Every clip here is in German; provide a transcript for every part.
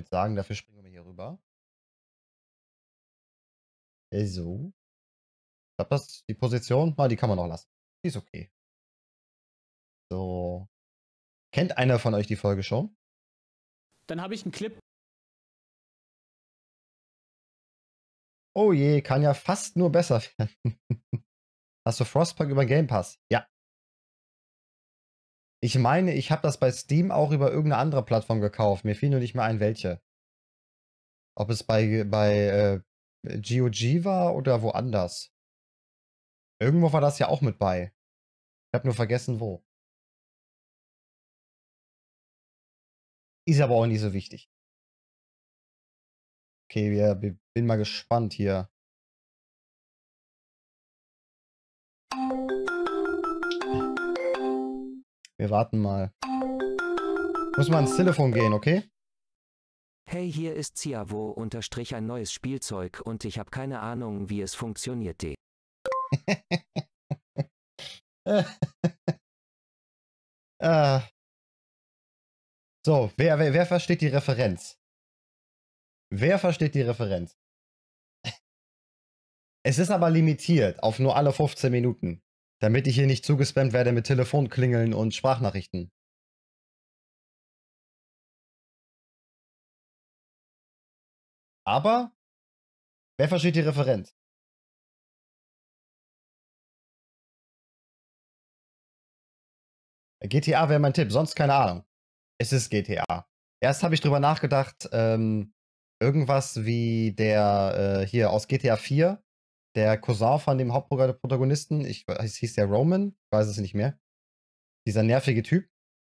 würde sagen, dafür springen wir hier rüber. So. Ich glaube, die Position, die kann man noch lassen. Die ist okay. So. Kennt einer von euch die Folge schon? Dann habe ich einen Clip. Oh je, kann ja fast nur besser werden. Hast du Frostpunk über Game Pass? Ja. Ich meine, ich habe das bei Steam auch über irgendeine andere Plattform gekauft. Mir fiel nur nicht mehr ein, welche. Ob es bei GOG war oder woanders. Irgendwo war das ja auch mit bei. Ich habe nur vergessen, wo. Ist aber auch nicht so wichtig. Okay, bin mal gespannt hier. Wir warten mal. Muss mal ans Telefon gehen, okay? Hey, hier ist Ciavo unterstrich ein neues Spielzeug und ich habe keine Ahnung, wie es funktioniert. So, wer versteht die Referenz? Wer versteht die Referenz? Es ist aber limitiert auf nur alle 15 Minuten, damit ich hier nicht zugespammt werde mit Telefonklingeln und Sprachnachrichten. Aber, wer versteht die Referenz? GTA wäre mein Tipp, sonst keine Ahnung. Es ist GTA. Erst habe ich drüber nachgedacht, irgendwas wie der hier aus GTA 4, der Cousin von dem Hauptprotagonisten, es hieß der Roman, ich weiß es nicht mehr. Dieser nervige Typ.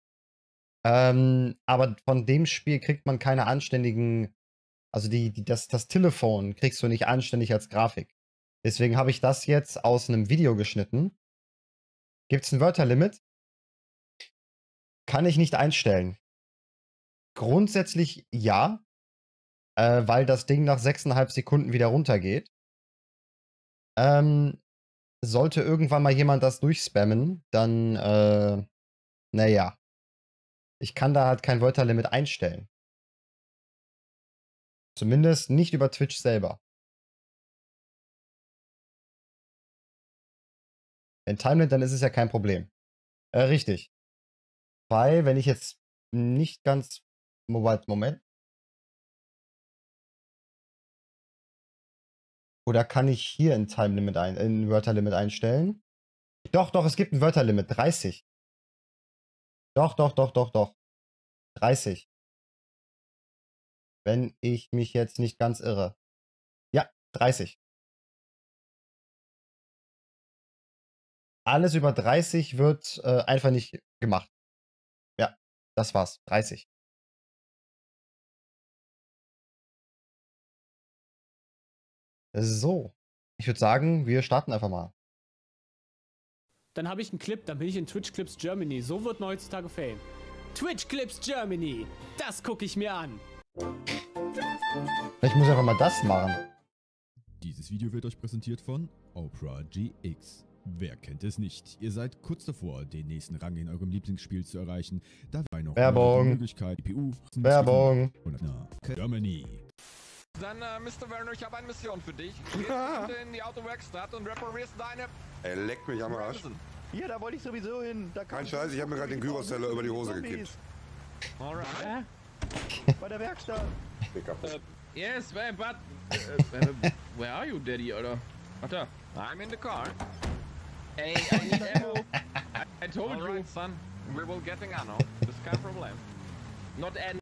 Aber von dem Spiel kriegt man keine anständigen, also das Telefon kriegst du nicht anständig als Grafik. Deswegen habe ich das jetzt aus einem Video geschnitten. Gibt es ein Wörterlimit? Kann ich nicht einstellen. Grundsätzlich ja, weil das Ding nach 6,5 Sekunden wieder runtergeht. Sollte irgendwann mal jemand das durchspammen, dann, naja. Ich kann da halt kein Wörterlimit einstellen. Zumindest nicht über Twitch selber. Wenn Timelimit, dann ist es ja kein Problem. Richtig. Weil, wenn ich jetzt nicht ganz... Moment. Oder kann ich hier ein Timelimit ein Wörterlimit einstellen? Doch, es gibt ein Wörterlimit. 30. Doch. 30. Wenn ich mich jetzt nicht ganz irre. Ja, 30. Alles über 30 wird einfach nicht gemacht. Ja, das war's. 30. So. Ich würde sagen, wir starten einfach mal. Dann habe ich einen Clip, dann bin ich in Twitch Clips Germany. So wird man heutzutage Fame. Twitch Clips Germany. Das gucke ich mir an. Ich muss einfach mal das machen. Dieses Video wird euch präsentiert von Opera GX. Wer kennt es nicht? Ihr seid kurz davor, den nächsten Rang in eurem Lieblingsspiel zu erreichen. Dabei noch Werbung. die Möglichkeit, GPU, Werbung. und Germany. Dann, Mr. Werner, ich habe eine Mission für dich. Gehst bitte in die Autowerkstatt und reparierst deine... Er leckt mich am Arsch. Ja, da wollte ich sowieso hin. Da Kein Scheiß, ich habe mir gerade den Gyrosteller über die Hose gekippt. Alright. Bei der Werkstatt. Yes, but... where are you, Daddy, Alter? Ach da. I'm in the car. Hey, I need ammo. I told you. Son. We will getting ammo. This kein Problem. Not an...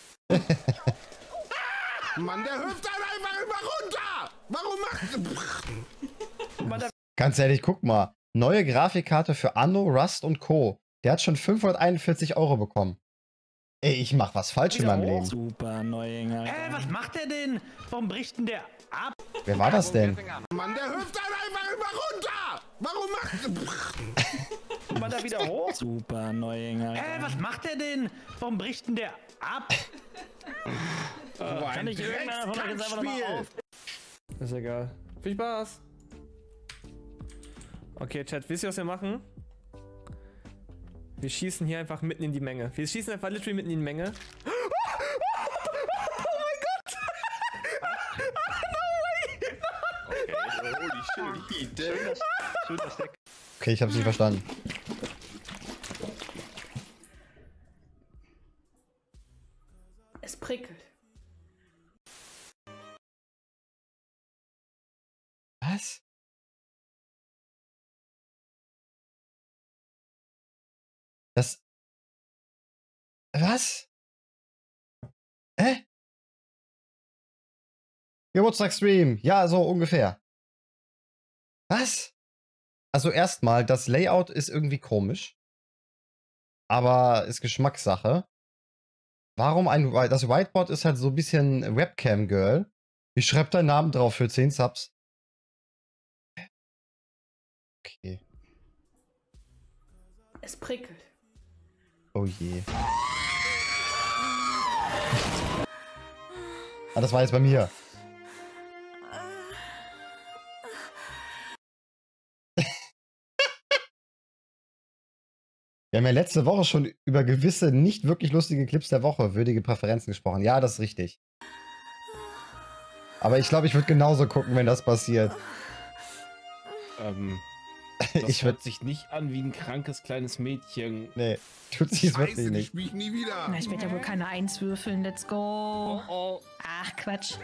Mann, der hüpft dann einfach immer runter! Warum macht... Ganz ehrlich, guck mal. Neue Grafikkarte für Anno, Rust und Co. Der hat schon 541 € bekommen. Ey, ich mach was falsch in meinem Leben. Super, Neuinger. Was macht der denn? Warum bricht denn der ab? Wer war das denn? Mann, der hüpft dann einfach immer runter! Warum macht... Mal da wieder hoch? Super, Neuinger. Was macht der denn? Warum bricht denn der ab? Kann ich irgendeiner von euch jetzt einfach nochmal auf? Ist egal. Viel Spaß! Okay, Chat, wisst ihr, was wir machen? Wir schießen hier einfach mitten in die Menge. Wir schießen einfach literally mitten in die Menge. Bitte. Okay, ich hab's nicht verstanden. Es prickelt. Was? Das. Was? Geburtstagsstream. Ja, so ungefähr. Was? Also erstmal, das Layout ist irgendwie komisch. Aber ist Geschmackssache. Warum das Whiteboard ist halt so ein bisschen Webcam-Girl. Ich schreib deinen Namen drauf für 10 Subs. Okay. Es prickelt. Oh je. Ah, das war jetzt bei mir. Wir haben ja letzte Woche schon über gewisse nicht wirklich lustige Clips der Woche, würdige Präferenzen gesprochen. Ja, das ist richtig. Aber ich glaube, ich würde genauso gucken, wenn das passiert. Das hört sich nicht an wie ein krankes kleines Mädchen. Nee, tut sich es wirklich Ich nicht. spiel ich nie wieder. Na, ich werde ja wohl keine 1 würfeln. Let's go. Ach, Quatsch.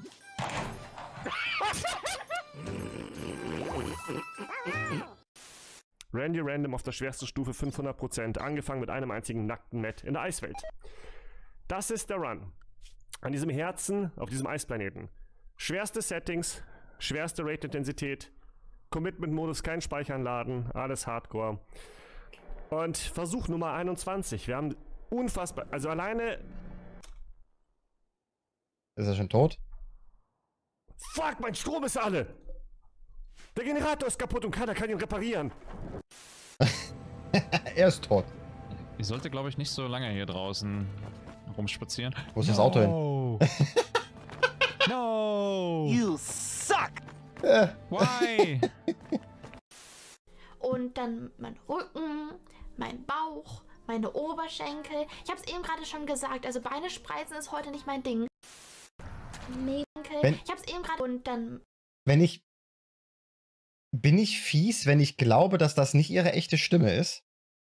Randy Random auf der schwersten Stufe 500%, angefangen mit einem einzigen nackten Matt in der Eiswelt. Das ist der Run. An diesem Herzen, auf diesem Eisplaneten. Schwerste Settings, schwerste Rate-Intensität, Commitment-Modus, kein Speichern laden, alles Hardcore. Und Versuch Nummer 21. Wir haben unfassbar, also alleine... Ist er schon tot? Fuck, mein Strom ist alle! Der Generator ist kaputt und keiner kann ihn reparieren. Er ist tot. Ich sollte, glaube ich, nicht so lange hier draußen rumspazieren. Wo ist das Auto hin? No! You suck! Why? Und dann mein Rücken, mein Bauch, meine Oberschenkel. Ich habe es eben gerade schon gesagt, also Beine spreizen ist heute nicht mein Ding. Ich habe es eben gerade und dann... Bin ich fies, wenn ich glaube, dass das nicht ihre echte Stimme ist?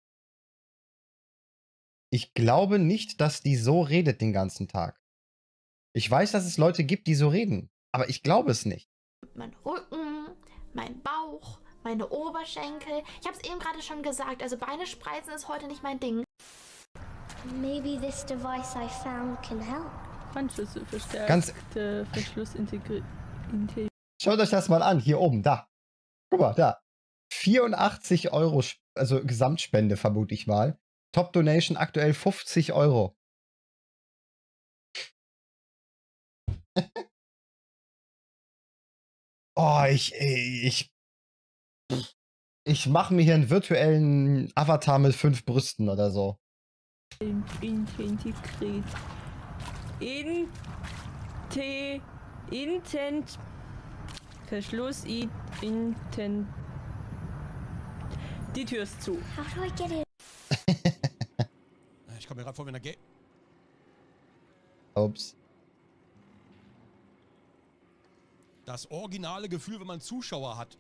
Ich glaube nicht, dass die so redet den ganzen Tag. Ich weiß, dass es Leute gibt, die so reden, aber ich glaube es nicht. Mein Rücken, mein Bauch, meine Oberschenkel. Ich habe es eben gerade schon gesagt, also Beine spreizen ist heute nicht mein Ding. Maybe this device I found can help. Anschlüsse verstärkte Verschluss integriert. Schaut euch das mal an, hier oben, da. Guck mal, da. 84 €, also Gesamtspende vermute ich mal. Top Donation aktuell 50 €. Oh, ich mache mir hier einen virtuellen Avatar mit 5 Brüsten oder so. Integriert. Intent. Verschluss. Intent. Die Tür ist zu. How do I get in? Ich komme mir gerade vor, wenn er geht. Ups. Das originale Gefühl, wenn man Zuschauer hat.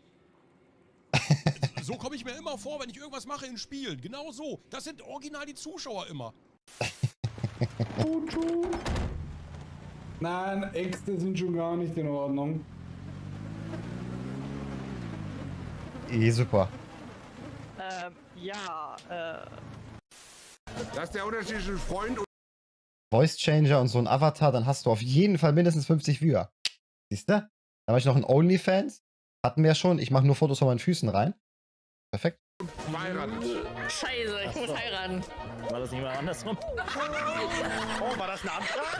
So komme ich mir immer vor, wenn ich irgendwas mache in Spielen. Genau so. Das sind original die Zuschauer immer. Nein, Äxte sind schon gar nicht in Ordnung. Super. Das ist der Unterschied zwischen Freund und... Voice Changer und so ein Avatar, dann hast du auf jeden Fall mindestens 50 Viewer. Siehst du? Dann habe ich noch einen OnlyFans. Hatten wir ja schon. Ich mache nur Fotos von meinen Füßen rein. Perfekt. Scheiße, ich muss heiraten. War das nicht mal andersrum? Oh, war das eine Anfrage?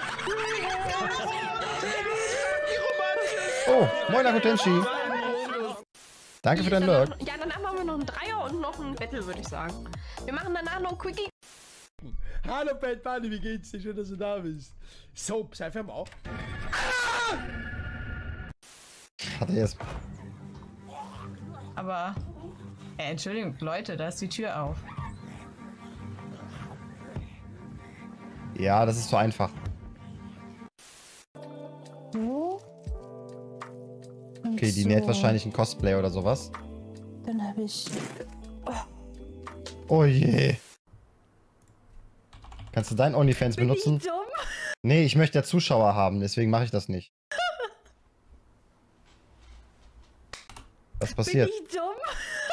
Oh, moin Akotenshi. Danke für deinen Lurk. Ja, danach machen wir noch einen Dreier und noch ein Battle, würde ich sagen. Wir machen danach noch ein Quickie. Hallo Bad Bunny, wie geht's dir? Schön, dass du da bist. So, sei einfach mal auf. Hat er jetzt. Aber, Entschuldigung, Leute, da ist die Tür auf. Ja, das ist so einfach. Okay, die näht wahrscheinlich ein Cosplay oder sowas. Dann habe ich... Oh je. Kannst du dein OnlyFans benutzen? Bin ich dumm? Nee, ich möchte ja Zuschauer haben, deswegen mache ich das nicht. Was passiert? Bin ich dumm?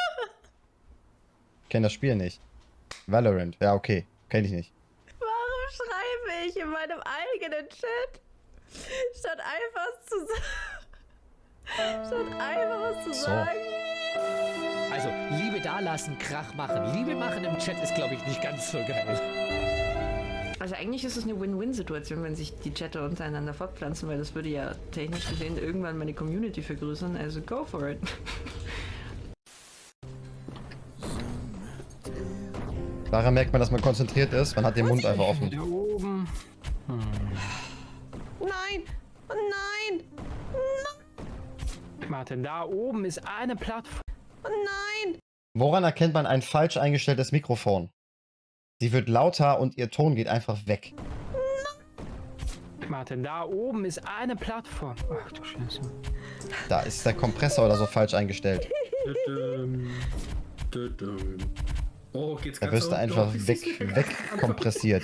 Ich kenne das Spiel nicht. Valorant, ja okay, kenne ich nicht. Warum schreibe ich in meinem eigenen Chat, statt einfach was zu sagen? Also, Liebe dalassen, Krach machen. Liebe machen im Chat ist, glaube ich, nicht ganz so geil. Also eigentlich ist es eine Win-Win-Situation, wenn sich die Chatter untereinander fortpflanzen, weil das würde ja technisch gesehen irgendwann meine Community vergrößern, also go for it. Daran merkt man, dass man konzentriert ist. Man hat den Mund einfach offen. Da oben. Nein! Oh nein! Martin, da oben ist eine Plattform. Oh nein! Woran erkennt man ein falsch eingestelltes Mikrofon? Sie wird lauter und ihr Ton geht einfach weg. Martin, da oben ist eine Plattform. Ach du Scheiße. Da ist der Kompressor oder so falsch eingestellt. Oh, geht's Da ganz wirst du einfach wegkompressiert.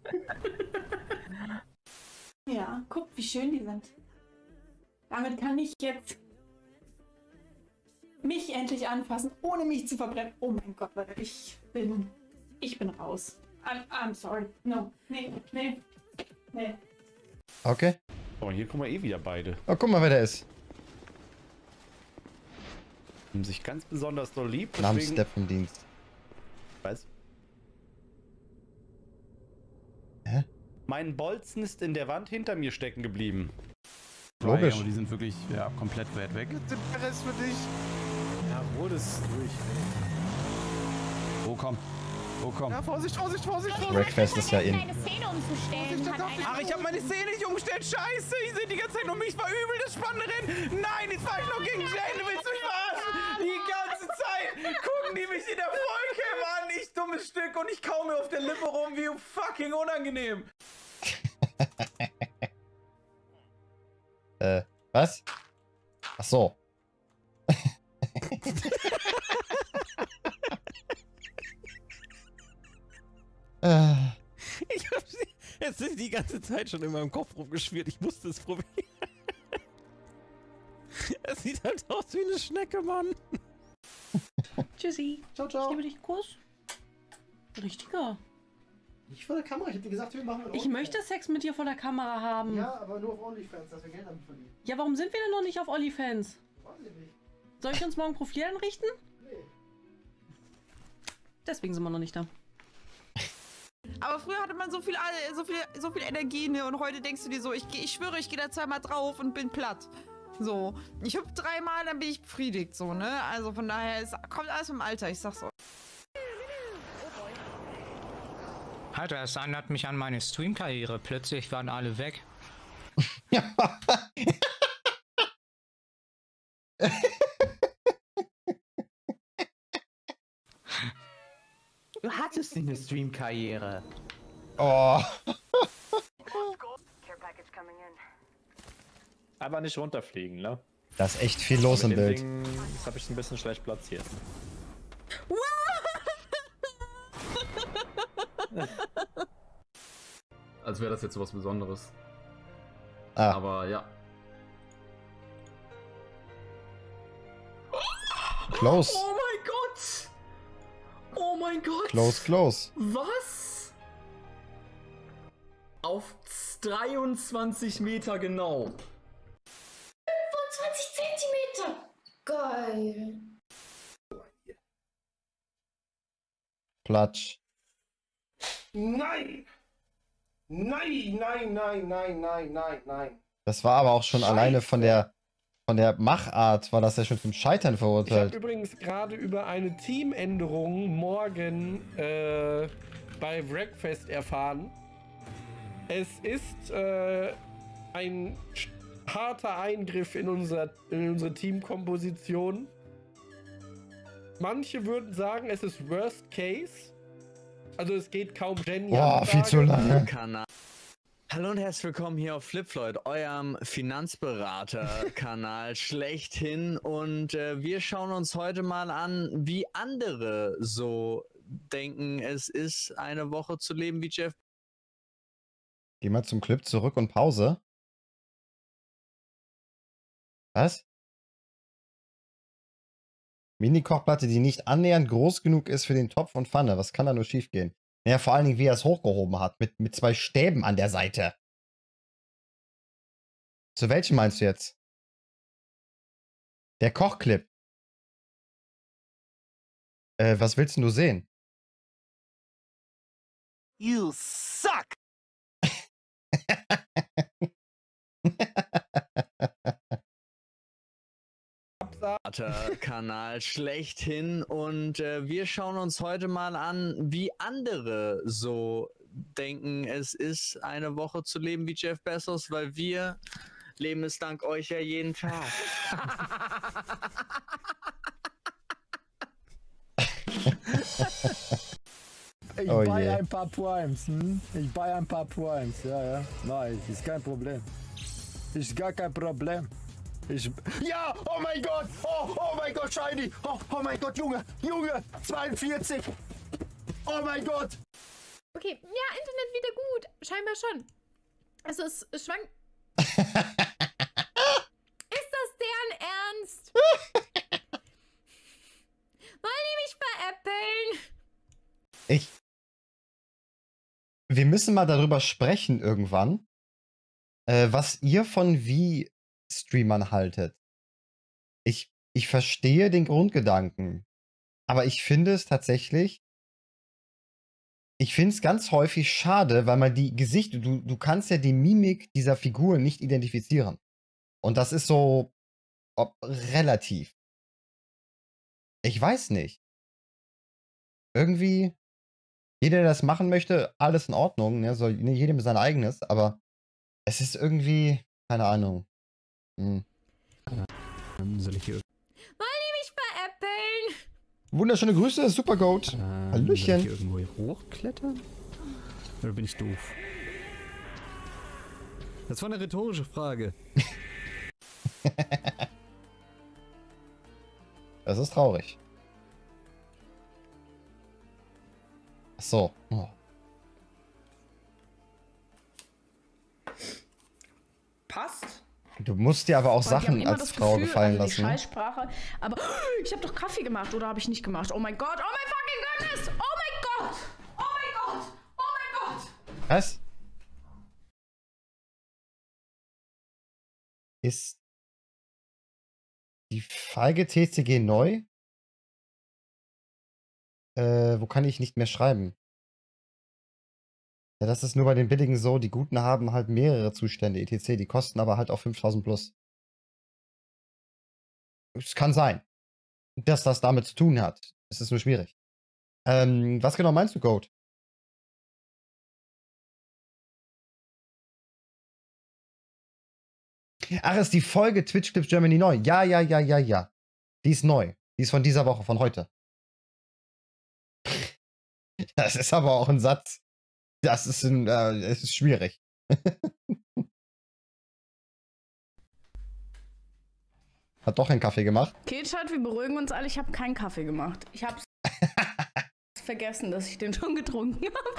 Ja, guck, wie schön die sind. Damit kann ich jetzt mich endlich anfassen, ohne mich zu verbrennen. Oh mein Gott, Leute, ich bin raus. I'm sorry. No, nee. Oh, Okay. hier kommen wir eh wieder beide. Oh, guck mal, wer der ist. Haben sich ganz besonders doll lieb. Namens Steppendienst. Was? Hä? Mein Bolzen ist in der Wand hinter mir stecken geblieben. Logisch. Aber die sind wirklich, ja, komplett weit weg. Der Rest für dich. Ja, wo das durch. Oh, komm. Oh, komm. Ja, Vorsicht! Wreckfest ist ja in. Ach, ich hab meine Szene nicht umgestellt. Scheiße, ich sehe die ganze Zeit nur mich. War übel das spannende Rennen. Nein, jetzt war ich noch gegen Jane. Du willst mich verarschen. Die ganze Zeit gucken die mich in der Vollcam an. Ich dummes Stück. Und ich kaum mir auf der Lippe rum. Wie fucking unangenehm. Was? Ach so. Ich hab sie jetzt die ganze Zeit schon in meinem Kopf rumgeschwirrt. Ich musste es probieren. Es sieht halt aus wie eine Schnecke, Mann. Tschüssi. Ciao, ciao. Ich liebe dich, Kuss. Richtiger. Nicht vor der Kamera, ich hab dir gesagt, wir machen Ich möchte Sex mit dir vor der Kamera haben. Ja, aber nur auf OnlyFans, dass wir Geld damit verdienen. Ja, warum sind wir denn noch nicht auf OnlyFans? Weiß ich nicht. Soll ich uns morgen Profil einrichten? Nee. Deswegen sind wir noch nicht da. Aber früher hatte man so viel Energie, ne? Und heute denkst du dir so, ich schwöre, ich gehe da zweimal drauf und bin platt. So, ich hüpfe dreimal, dann bin ich befriedigt, so, ne? Also von daher, es kommt alles im Alter, ich sag's so. Alter, es erinnert mich an meine Stream-Karriere. Plötzlich waren alle weg. Du hattest eine Stream-Karriere. Oh. Aber nicht runterfliegen, ne? Da ist echt viel los im Mit dem Bild. Ding, das habe ich ein bisschen schlecht platziert. Als wäre das jetzt so was Besonderes. Ah. Aber ja. Close. Oh mein Gott! Oh mein Gott! Close. Was? Auf 23 Meter genau. 25 Zentimeter! Geil. Platsch. Nein! Nein! Das war aber auch schon alleine von der Machart, war das ja schon zum Scheitern Ich verurteilt. habe übrigens gerade über eine Teamänderung morgen bei Wreckfest erfahren. Es ist ein harter Eingriff in unsere Teamkomposition. Manche würden sagen, es ist Worst Case. Also es geht kaum Jenny. Boah, viel zu lange. Hallo und herzlich willkommen hier auf FlipFloyd, eurem Finanzberater-Kanal schlechthin. Und wir schauen uns heute mal an, wie andere so denken, es ist eine Woche zu leben wie Jeff. Geh mal zum Clip zurück und Pause. Was? Mini-Kochplatte, die nicht annähernd groß genug ist für den Topf und Pfanne. Was kann da nur schief gehen? Naja, vor allen Dingen, wie er es hochgehoben hat. Mit 2 Stäben an der Seite. Zu welchem meinst du jetzt? Der Kochclip. Was willst denn du sehen? You suck! Kanal schlechthin und wir schauen uns heute mal an, wie andere so denken, es ist eine Woche zu leben wie Jeff Bezos, weil wir leben es dank euch ja jeden Tag. Ich Oh buy je. ein paar Primes, hm? Ich buy ein paar Primes, ja. Nein, ist kein Problem. Ist gar kein Problem. Ja, oh mein Gott! Oh mein Gott, Shiny! Oh mein Gott, Junge! 42! Oh mein Gott! Okay, ja, Internet wieder gut. Scheinbar schon. Also es schwankt. Ist das deren Ernst? Wollen die mich veräppeln? Wir müssen mal darüber sprechen irgendwann, was ihr von Streamern haltet. Ich verstehe den Grundgedanken, aber ich finde es tatsächlich, ich finde es ganz häufig schade, weil man die Gesichter, du kannst ja die Mimik dieser Figur nicht identifizieren. Und das ist so relativ. Ich weiß nicht. Irgendwie, jeder, der das machen möchte, alles in Ordnung, ne? Soll jedem sein eigenes, aber es ist irgendwie, keine Ahnung. Soll ich hier. Wollen die mich veräppeln? Wunderschöne Grüße, Supergoat. Hallöchen. Soll ich hier irgendwo hochklettern? Oder bin ich doof? Das war eine rhetorische Frage. Das ist traurig. Ach so. Oh. Passt. Du musst dir aber auch Weil die haben Sachen immer als das Frau Gefühl, gefallen also die lassen. Scheißsprache, aber ich habe doch Kaffee gemacht oder habe ich nicht gemacht? Oh mein Gott, oh mein fucking Goodness! Oh mein Gott! Oh mein Gott! Oh mein Gott! Was? Ist die Feige TCG neu? Wo kann ich nicht mehr schreiben? Ja, das ist nur bei den billigen so. Die guten haben halt mehrere Zustände, etc. Die kosten aber halt auch 5000 plus. Es kann sein, dass das damit zu tun hat. Es ist nur schwierig. Was genau meinst du, Goat? Ach, ist die Folge Twitch Clips Germany neu? Ja. Die ist neu. Die ist von dieser Woche, von heute. Das ist aber auch ein Satz. Das ist es ist schwierig. Hat doch einen Kaffee gemacht. Okay, Chat, wir beruhigen uns alle. Ich habe keinen Kaffee gemacht. Ich habe vergessen, dass ich den schon getrunken habe.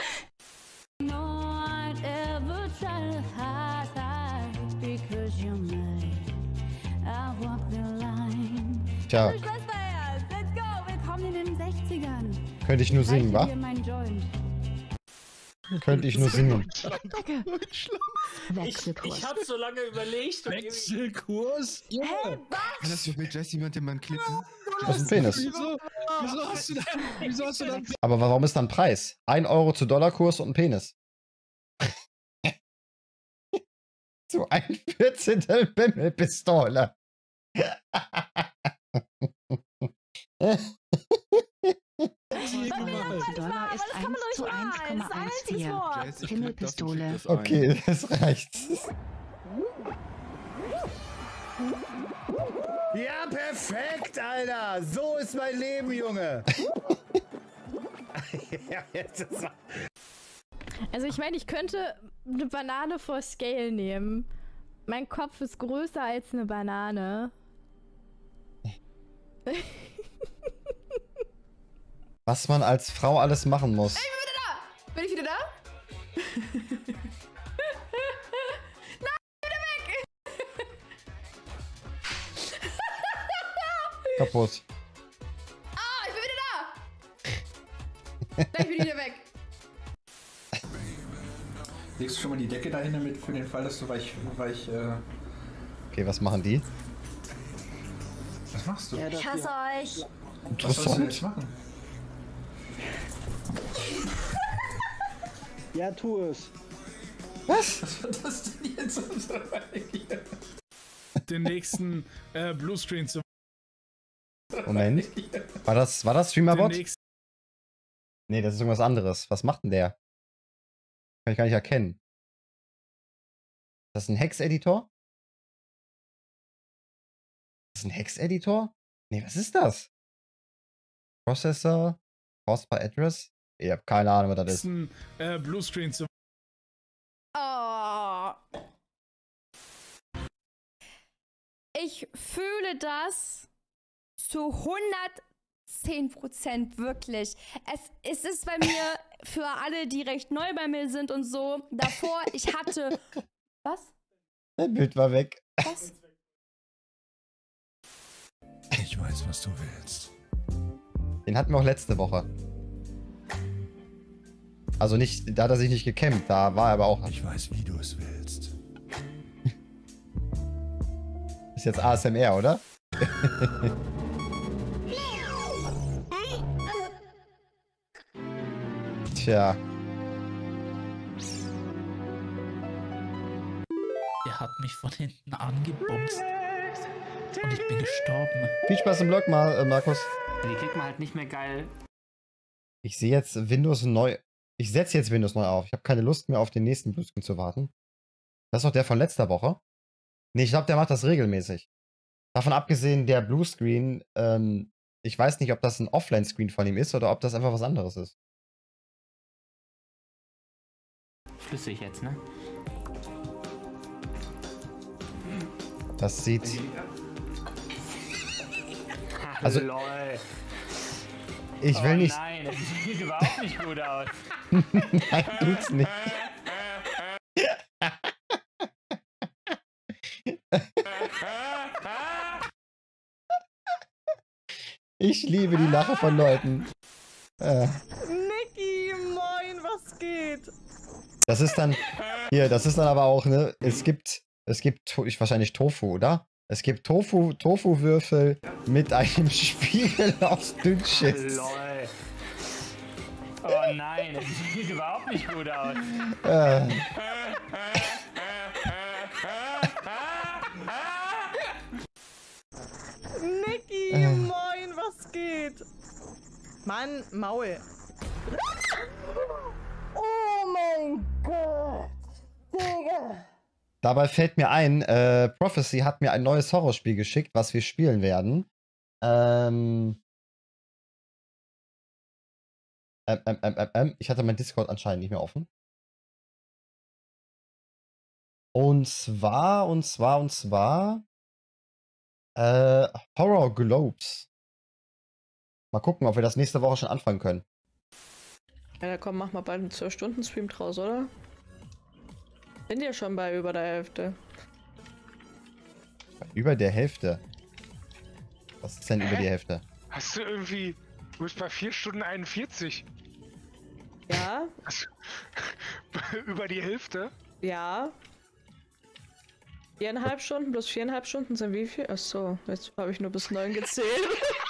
Tja, Let's go, willkommen in den 60ern. könnte ich nur singen, wa? Hier mein Joint. Könnte ich nur singen. Danke. Ich hab so lange überlegt. Wechselkurs? Ja. Hä, was? Kannst du mit Jesse jemand den Mann klippen? Das ist ein Penis. Wieso hast du da? Aber warum ist dann Preis? 1 Euro zu Dollarkurs und ein Penis. Zu ein Vierzehntel Bimmelpistole. Dollar ist 1 zu 1,14. Himmelpistole. Okay, das reicht. Ja, perfekt, Alter. So ist mein Leben, Junge. Ja, jetzt ist Also ich meine, ich könnte eine Banane for Scale nehmen. Mein Kopf ist größer als eine Banane. Was man als Frau alles machen muss. Ey, bin ich wieder da? Nein, wieder weg! Kaputt. Ah, ich bin wieder da! Nein, ich bin wieder weg. Legst du schon mal die Decke dahin, damit für den Fall, dass du weich Okay, was machen die? Was machst du? Ich hasse euch. Was sollst du jetzt machen? Ja, tu es. Was? Was war das denn jetzt? Den nächsten Bluescreen zu. Moment. War das Streamerbot? Den nächsten- Nee, das ist irgendwas anderes. Was macht denn der? Kann ich gar nicht erkennen. Ist das ein Hex-Editor? Ist das ein Hex-Editor? Nee, was ist das? Processor? Caused by Address? Ich hab keine Ahnung, was das ist. nächsten Bluescreen zu. Oh. Ich fühle das zu 110% wirklich. Es ist bei mir, für alle, die recht neu bei mir sind und so, davor, ich hatte... Was? Dein Bild war weg. Was? Ich weiß, was du willst. Den hatten wir auch letzte Woche. Also nicht, da hat er sich nicht gekämmt, da war er aber auch... Ich weiß, wie du es willst. Ist jetzt ASMR, oder? Tja. Er hat mich von hinten angebumst. Und ich bin gestorben. Viel Spaß im Blog mal, Markus. Die kriegt man halt nicht mehr geil. Ich sehe jetzt Windows neu. Ich setze jetzt Windows neu auf. Ich habe keine Lust mehr auf den nächsten Bluescreen zu warten. Das ist doch der von letzter Woche. Nee, ich glaube, der macht das regelmäßig. Davon abgesehen, der Bluescreen, ich weiß nicht, ob das ein Offline-Screen von ihm ist oder ob das einfach was anderes ist. Flüssig jetzt, ne? Das sieht... Also, Lol. ich will nicht... Nein, das sieht überhaupt nicht gut aus. Nein, tut's nicht. Ich liebe die Lache von Leuten. Niki, moin, was geht? Das ist dann... Hier, das ist dann aber auch, ne? Es gibt wahrscheinlich Tofu, oder? Es gibt Tofu-Würfel mit einem Spiegel aus Dünnschiss. Lol. Oh nein, das sieht überhaupt nicht gut aus. Niki, moin, was geht? Mann, Maul. Oh mein Gott. Digga. Dabei fällt mir ein, Prophecy hat mir ein neues Horrorspiel geschickt, was wir spielen werden. Ich hatte mein Discord anscheinend nicht mehr offen. Und zwar Horror Globes. Mal gucken, ob wir das nächste Woche schon anfangen können. Ja, komm, mach mal bald einen 12-Stunden-Stream draus, oder? Sind ja schon bei über der Hälfte. Über der Hälfte? Was ist denn über die Hälfte? Hast du irgendwie... Du bist bei 4 Stunden 41. Ja? Über die Hälfte? Ja. 4,5 Stunden plus 4,5 Stunden sind wie viel? Achso, jetzt habe ich nur bis 9 gezählt.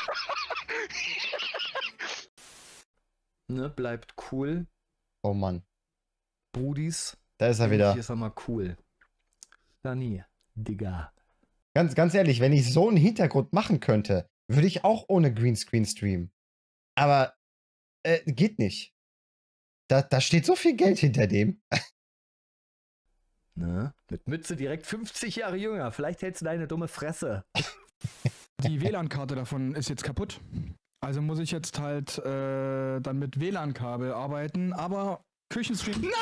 Ne, bleibt cool. Oh Mann. Brudis. Da ist er wieder. Hier ist er mal cool. Dani, Digga. Ganz ehrlich, wenn ich so einen Hintergrund machen könnte, würde ich auch ohne Greenscreen streamen. Aber geht nicht. Da steht so viel Geld hinter dem. Ne? Mit Mütze direkt 50 Jahre jünger. Vielleicht hältst du deine dumme Fresse. Die WLAN-Karte davon ist jetzt kaputt. Also muss ich jetzt halt dann mit WLAN-Kabel arbeiten. Aber Küchenstream. Nein!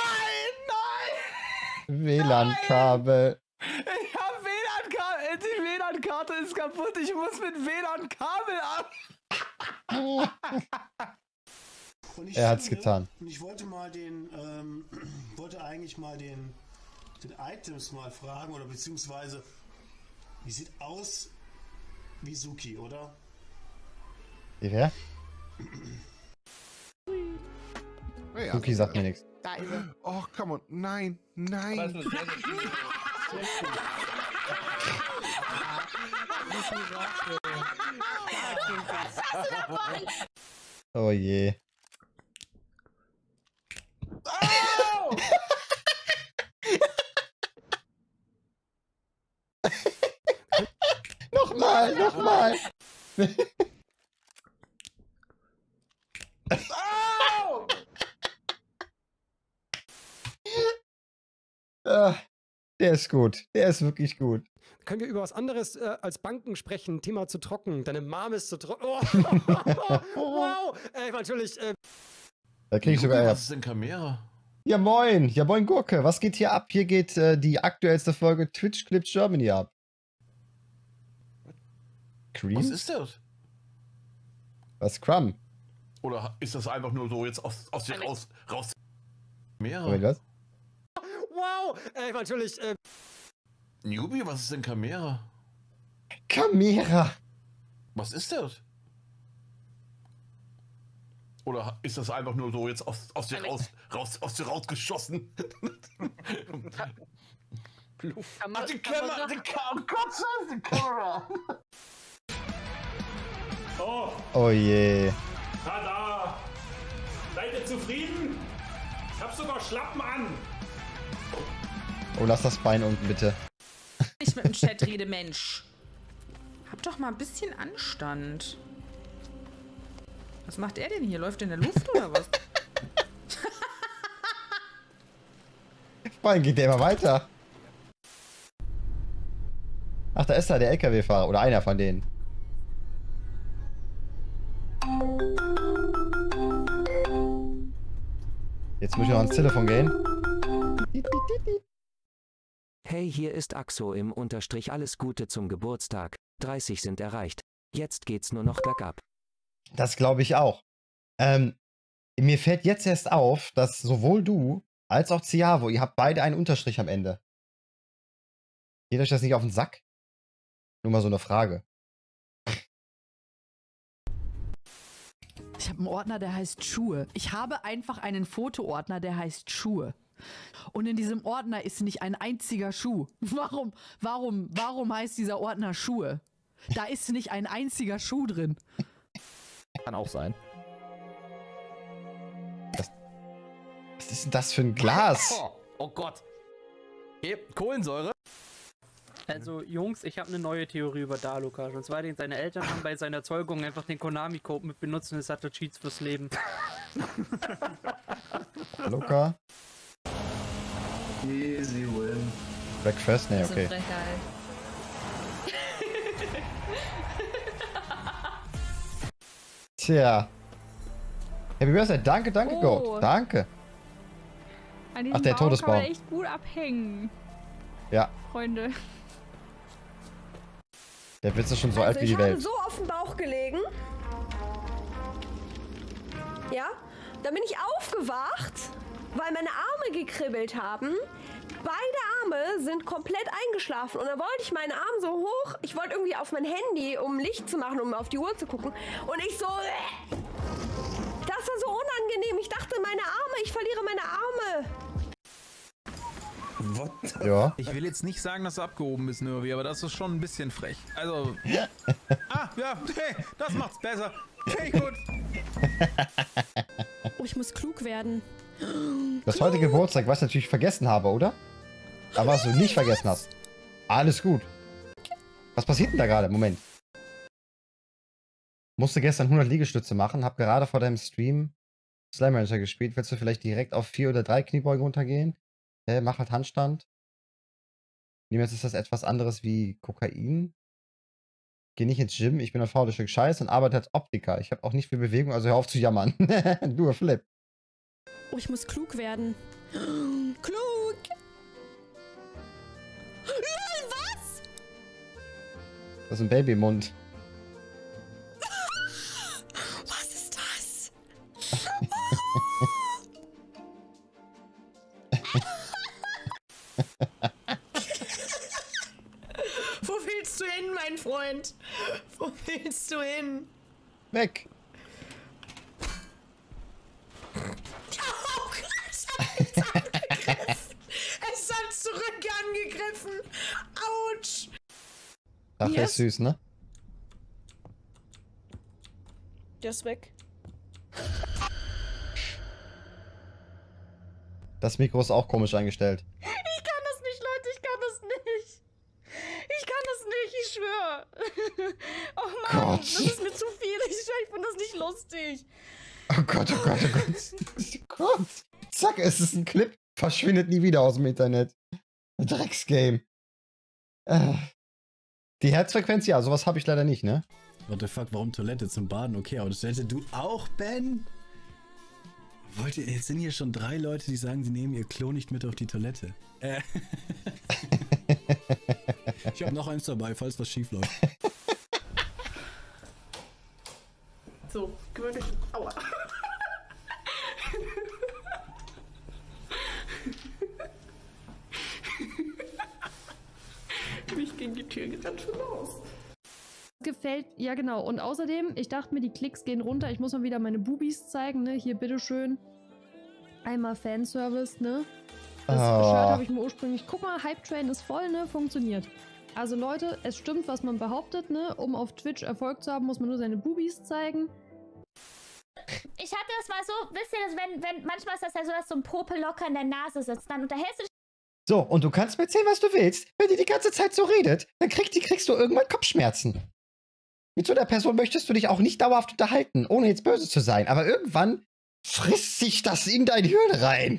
WLAN-Kabel. Ich hab WLAN-Kabel. Die WLAN-Karte ist kaputt. Ich muss mit WLAN-Kabel an. Er hat's getan. Und ich wollte mal wollte eigentlich mal den Items mal fragen, oder beziehungsweise, wie sieht aus wie Suki, oder? Wie wer? Hey, Suki sagt mir nichts. Da ist er. Oh, come on. Nein, nein. Oh je. Nochmal. Der ist gut. Der ist wirklich gut. Können wir über was anderes als Banken sprechen? Thema zu trocken. Deine Mom ist zu trocken. Oh. Wow. Natürlich. Da krieg ich sogar. Was ist denn Kamera? Ja moin. Ja moin Gurke. Was geht hier ab? Hier geht die aktuellste Folge Twitch Clips Germany ab. Cream? Was ist das? Was Crumb? Oder ist das einfach nur so jetzt aus dir raus? Kamera? Moment, was? Wow. Natürlich. Newbie, was ist denn Kamera? Kamera. Was ist das? Oder ist das einfach nur so jetzt aus dir rausgeschossen? Die Kamera! Oh, Oh je. tada! Seid ihr zufrieden? Ich hab sogar Schlappen an. Oh, lass das Bein unten bitte. Ich mit dem Chat rede, Mensch. Hab doch mal ein bisschen Anstand. Was macht er denn hier? Läuft er in der Luft oder was? Bein geht der immer weiter. Ach, da ist er, der LKW-Fahrer. Oder einer von denen. Jetzt muss ich noch ans Telefon gehen. Hey, hier ist Axo im Unterstrich. Alles Gute zum Geburtstag. 30 sind erreicht. Jetzt geht's nur noch bergab. Das glaube ich auch. Mir fällt jetzt erst auf, dass sowohl du als auch Ciavo, ihr habt beide einen Unterstrich am Ende. Geht euch das nicht auf den Sack? Nur mal so eine Frage. Ich habe einen Ordner, der heißt Schuhe. Ich habe einfach einen Fotoordner, der heißt Schuhe. Und in diesem Ordner ist nicht ein einziger Schuh. Warum heißt dieser Ordner Schuhe? Da ist nicht ein einziger Schuh drin. Kann auch sein. Was ist denn das für ein Glas? Oh Gott. Okay, Kohlensäure. Also Jungs, ich habe eine neue Theorie über Dalukas. Und zwar, seine Eltern haben bei seiner Zeugung einfach den Konami-Code mit benutzt und es hatte Cheats fürs Leben. Luca. Easy win. Breakfast? Nee, okay. Tja. Happy Birthday, danke, Goat. Danke. An diesem Ach, der Baum Todesbaum. kann man echt gut abhängen. Ja, Freunde. der Witz ist schon so alt wie die Ich habe Welt. so auf dem Bauch gelegen. Ja, dann bin ich aufgewacht, weil meine Arme gekribbelt haben. Beide Arme sind komplett eingeschlafen und dann wollte ich meinen Arm so hoch. Ich wollte irgendwie auf mein Handy, um Licht zu machen, um auf die Uhr zu gucken. Und ich so... Das war so unangenehm. Ich dachte, meine Arme, ich verliere meine Arme. What? Ja. Ich will jetzt nicht sagen, dass du abgehoben bist, Nervi, aber das ist schon ein bisschen frech. Also. Ah, ja, hey, das macht's besser. Okay, gut. Oh, ich muss klug werden. Das heutige Geburtstag, was ich natürlich vergessen habe, oder? Aber was du nicht vergessen hast. Alles gut. Was passiert denn da gerade? Moment. Musste gestern 100 Liegestütze machen, hab gerade vor deinem Stream Slime Manager gespielt. Willst du vielleicht direkt auf 4 oder 3 Kniebeugen runtergehen? Mach halt Handstand. Niemals ist das etwas anderes wie Kokain. Geh nicht ins Gym, ich bin ein faules Stück Scheiß und arbeite als Optiker. Ich habe auch nicht viel Bewegung, also hör auf zu jammern. Du, Flip. Oh, ich muss klug werden. Klug! Lol, was? Das ist ein Baby im Mund. Was ist das? Wo willst du hin, mein Freund? Wo willst du hin? Weg! Oh Gott, es hat mich angegriffen. Es hat zurück angegriffen. Autsch. Ach, der ist süß, ne? Der ist weg. Das Mikro ist auch komisch eingestellt. Ich kann das nicht, Leute, ich kann das nicht. Ich kann das nicht, ich schwöre. Oh Mann, Gott. das ist mir zu viel. Ich finde das nicht lustig. Oh Gott, oh Gott, oh Gott. Oh Gott. Zack, es ist ein Clip. Verschwindet nie wieder aus dem Internet. Ein Drecksgame. Die Herzfrequenz, ja, sowas habe ich leider nicht, ne? What the fuck, warum Toilette zum Baden? Okay, aber das hättest du auch, Ben? Jetzt sind hier schon 3 Leute, die sagen, sie nehmen ihr Klo nicht mit auf die Toilette. Ich habe noch eins dabei, falls was schief läuft. So, gewöhn dich. Aua. Mich gegen die Tür geht ganz schön aus. Gefällt, ja genau. Und außerdem, ich dachte mir, die Klicks gehen runter. Ich muss mal wieder meine Bubis zeigen, ne? Hier, bitteschön. Einmal Fanservice, ne? Das Shirt habe ich mir ursprünglich... Guck mal, Hype Train ist voll, ne? Funktioniert. Also Leute, es stimmt, was man behauptet, ne? Um auf Twitch Erfolg zu haben, muss man nur seine Bubis zeigen. Ich hatte das mal so, wisst ihr, dass wenn manchmal ist das ja so, dass so ein Popel locker in der Nase sitzt, dann unterhältst du dich. So, und du kannst mir erzählen, was du willst. Wenn die ganze Zeit so redet, dann kriegst du irgendwann Kopfschmerzen. Mit so einer Person möchtest du dich auch nicht dauerhaft unterhalten, ohne jetzt böse zu sein. Aber irgendwann frisst sich das in dein Hirn rein.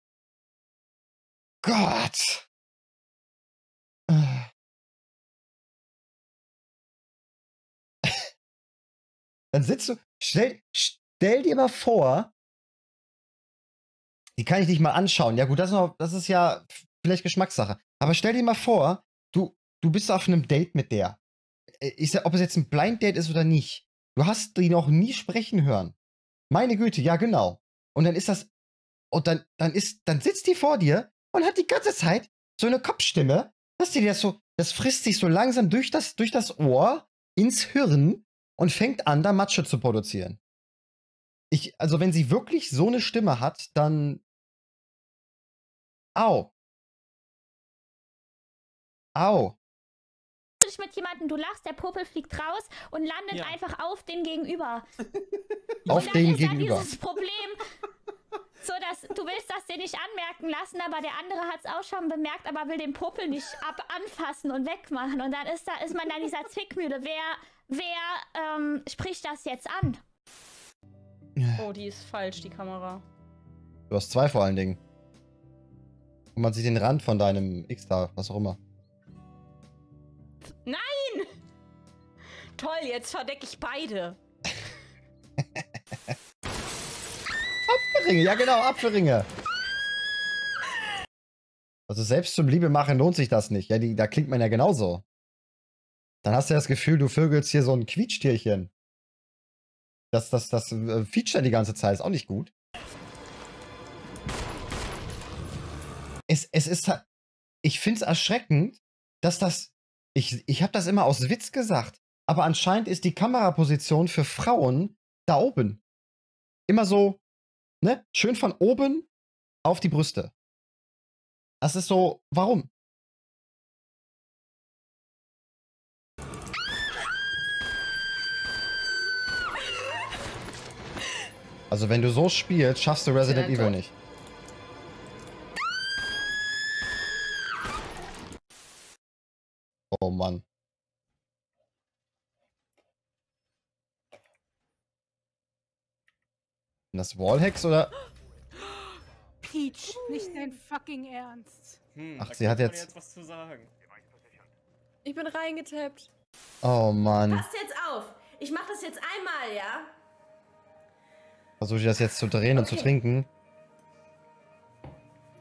Gott. Dann sitzt du, stell dir mal vor, die kann ich nicht mal anschauen. Ja gut, das ist ja vielleicht Geschmackssache. Aber stell dir mal vor, du bist auf einem Date mit der. Ich sag, ob es jetzt ein Blind Date ist oder nicht. Du hast die noch nie sprechen hören. Meine Güte, ja genau. Und dann ist das, und dann sitzt die vor dir und hat die ganze Zeit so eine Kopfstimme, dass die das frisst sich so langsam durch das Ohr ins Hirn und fängt an, da Matsche zu produzieren. Also wenn sie wirklich so eine Stimme hat, dann... Au. Au. dich mit jemandem, du lachst, der Popel fliegt raus und landet einfach auf den Gegenüber. Auf und dann den ist Gegenüber. Da dieses Problem, so dass du willst das dir nicht anmerken lassen, aber der andere hat es auch schon bemerkt, aber will den Popel nicht anfassen und wegmachen. Und dann ist man da in dieser Zwickmühle. Wer spricht das jetzt an? Oh, die ist falsch, die Kamera. Du hast zwei vor allen Dingen. Und man sieht den Rand von deinem X-Star, was auch immer. Nein! Toll, jetzt verdecke ich beide. Apfelringe, ja genau, Apfelringe. Also selbst zum Liebe machen lohnt sich das nicht. Ja, da klingt man ja genauso. Dann hast du das Gefühl, du vögelst hier so ein Quietschtierchen. Das feature dann die ganze Zeit, ist auch nicht gut. Es ist halt, ich finde es erschreckend, dass das, ich habe das immer aus Witz gesagt, aber anscheinend ist die Kameraposition für Frauen da oben. Immer so, ne, schön von oben auf die Brüste. Das ist so, warum? Also wenn du so spielst, schaffst du Resident Evil nicht. Oh Mann. Sind das Wallhacks oder? Peach, nicht dein fucking Ernst. Ach, sie hat jetzt was zu sagen. Ich bin reingetappt. Oh Mann. Passt jetzt auf. Ich mach das jetzt einmal, ja? Versuche ich das jetzt zu drehen und zu trinken.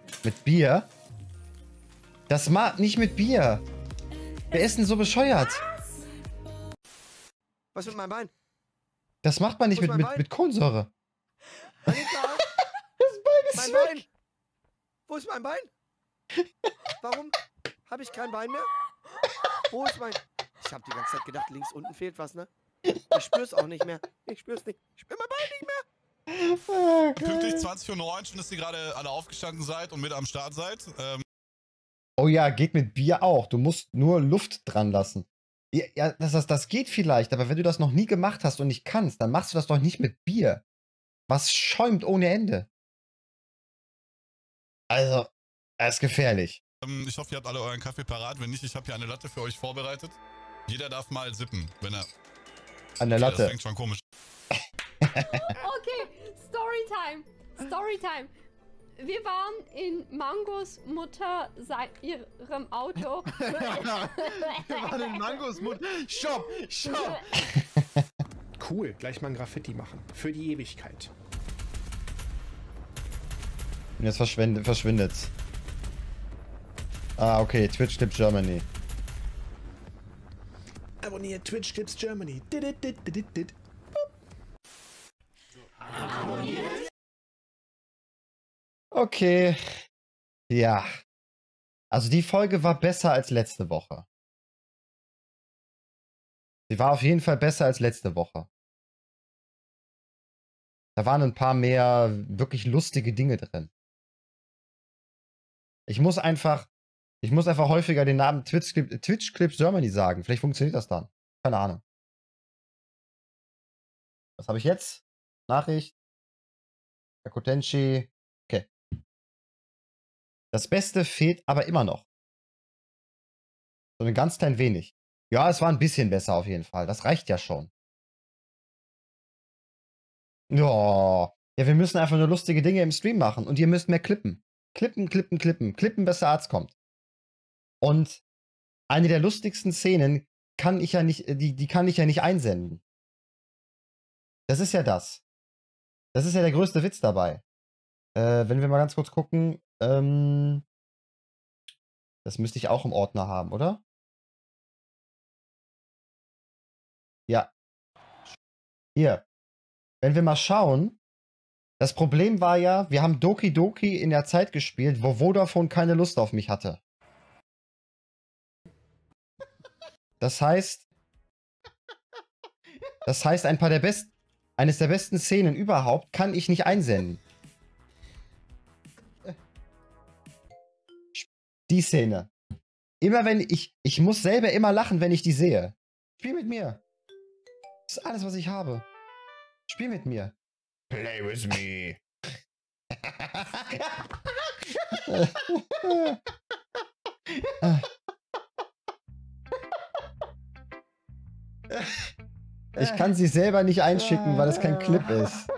Mit Bier? Das macht nicht mit Bier. Wer ist denn so bescheuert? Was mit meinem Bein? Das macht man nicht mit Kohlensäure. Das Bein ist weg. Wo ist mein Bein? Warum habe ich kein Bein mehr? Wo ist mein... Ich habe die ganze Zeit gedacht, links unten fehlt was, ne? Ich spür's auch nicht mehr. Ich spür's nicht. Ich spür mein Bein nicht mehr. Pünktlich 20:09 Uhr, schon, dass ihr gerade alle aufgestanden seid und mit am Start seid. Oh ja, geht mit Bier auch. Du musst nur Luft dran lassen. Ja, das geht vielleicht, aber wenn du das noch nie gemacht hast und nicht kannst, dann machst du das doch nicht mit Bier. Was schäumt ohne Ende. Also, das ist gefährlich. Ich hoffe, ihr habt alle euren Kaffee parat. Wenn nicht, ich habe hier eine Latte für euch vorbereitet. Jeder darf mal sippen, wenn er... An der Latte. Das klingt schon komisch. Okay, Storytime. Storytime. Wir waren in Mangos Mutter seit ihrem Auto. Wir waren in Mangos Mutter. Stopp! Stopp! Cool, gleich mal ein Graffiti machen. Für die Ewigkeit. Und jetzt verschwindet's. Ah, okay, Twitch Clips Germany. Abonniert Twitch Clips Germany. Okay. Ja. Also die Folge war besser als letzte Woche. Sie war auf jeden Fall besser als letzte Woche. Da waren ein paar mehr wirklich lustige Dinge drin. Ich muss einfach häufiger den Namen Twitch Clips Germany sagen. Vielleicht funktioniert das dann. Keine Ahnung. Was habe ich jetzt? Nachricht. Herr Kotenchi. Okay. Das Beste fehlt aber immer noch. So ein ganz klein wenig. Ja, es war ein bisschen besser auf jeden Fall. Das reicht ja schon. Ja, wir müssen einfach nur lustige Dinge im Stream machen. Und ihr müsst mehr klippen. Klippen, klippen, klippen. Klippen, bis der Arzt kommt. Und eine der lustigsten Szenen kann ich ja nicht, die kann ich ja nicht einsenden. Das ist ja das. Das ist ja der größte Witz dabei. Wenn wir mal ganz kurz gucken, das müsste ich auch im Ordner haben, oder? Ja. Hier. Wenn wir mal schauen, das Problem war ja, wir haben Doki Doki in der Zeit gespielt, wo Vodafone keine Lust auf mich hatte. Das heißt, eines der besten Szenen überhaupt kann ich nicht einsenden. Die Szene. Immer wenn ich muss selber immer lachen, wenn ich die sehe. Spiel mit mir. Das ist alles, was ich habe. Spiel mit mir. Play with me. Ich kann sie selber nicht einschicken, weil es kein Clip ist.